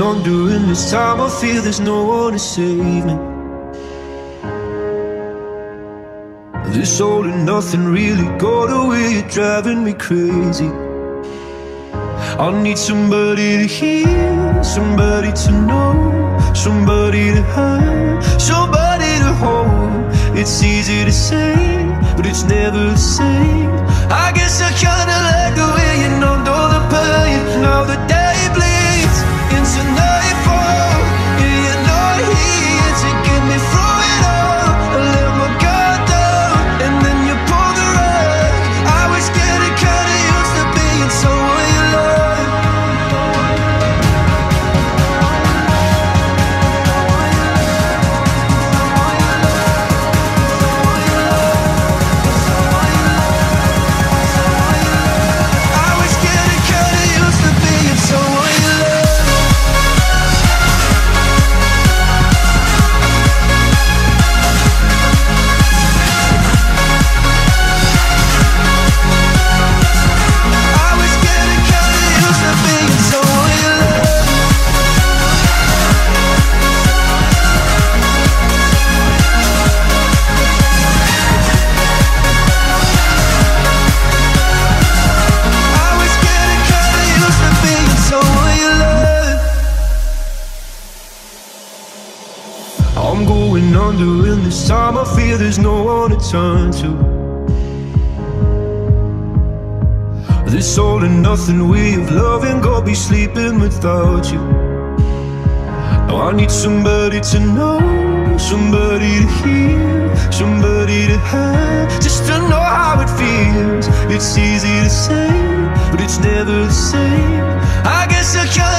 on during this time. I feel there's no one to save me. This all and nothing really got away, you're driving me crazy. I need somebody to hear, somebody to know, somebody to have, somebody to hold. It's easy to say, but it's never the same. I guess I kinda like the way you numbed all the pain. Now the day bleeds into nightfall, and you're not here to get me through it all. I let my guard down, and then you pulled the rug. I was getting kinda used to being someone you love. I'm going under in this time. I fear there's no one to turn to. This all and nothing way of loving, gonna be sleeping without you. Now I need somebody to know, somebody to hear, somebody to have, just to know how it feels. It's easy to say, but it's never the same. I guess I can't